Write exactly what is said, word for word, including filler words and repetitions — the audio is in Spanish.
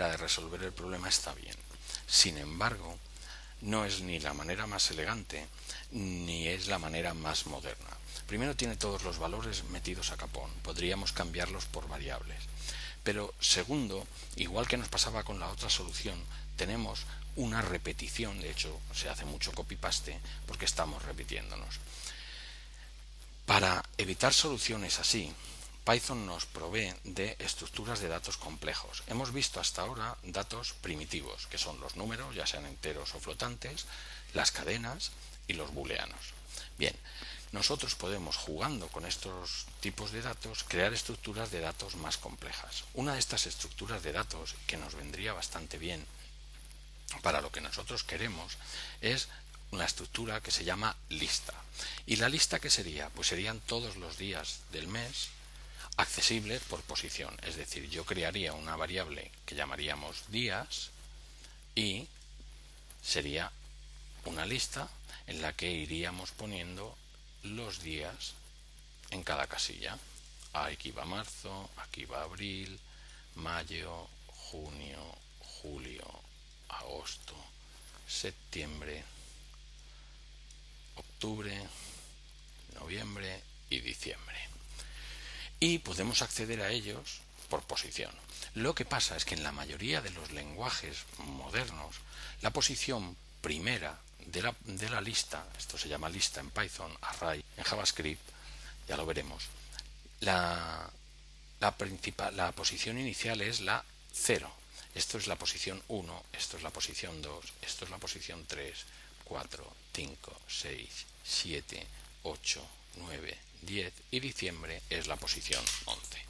manera de resolver el problema está bien. Sin embargo, no es ni la manera más elegante ni es la manera más moderna. Primero, tiene todos los valores metidos a capón, podríamos cambiarlos por variables. Pero segundo, igual que nos pasaba con la otra solución, tenemos una repetición, de hecho se hace mucho copy-paste porque estamos repitiéndonos. Para evitar soluciones así, Python nos provee de estructuras de datos complejos. Hemos visto hasta ahora datos primitivos, que son los números, ya sean enteros o flotantes, las cadenas y los booleanos. Bien, nosotros podemos, jugando con estos tipos de datos, crear estructuras de datos más complejas. Una de estas estructuras de datos, que nos vendría bastante bien para lo que nosotros queremos, es una estructura que se llama lista. ¿Y la lista qué sería? Pues serían todos los días del mes accesibles por posición. Es decir, yo crearía una variable que llamaríamos días y sería una lista en la que iríamos poniendo los días en cada casilla. Aquí va marzo, aquí va abril, mayo, junio, julio, agosto, septiembre, octubre, noviembre y diciembre. Y podemos acceder a ellos por posición. Lo que pasa es que en la mayoría de los lenguajes modernos, la posición primera de la, de la lista, esto se llama lista en Python, array en JavaScript, ya lo veremos, la, la, principal, la posición inicial es la cero. Esto es la posición uno, esto es la posición dos, esto es la posición tres, cuatro, cinco, seis, siete, ocho, nueve, diez y diciembre es la posición once.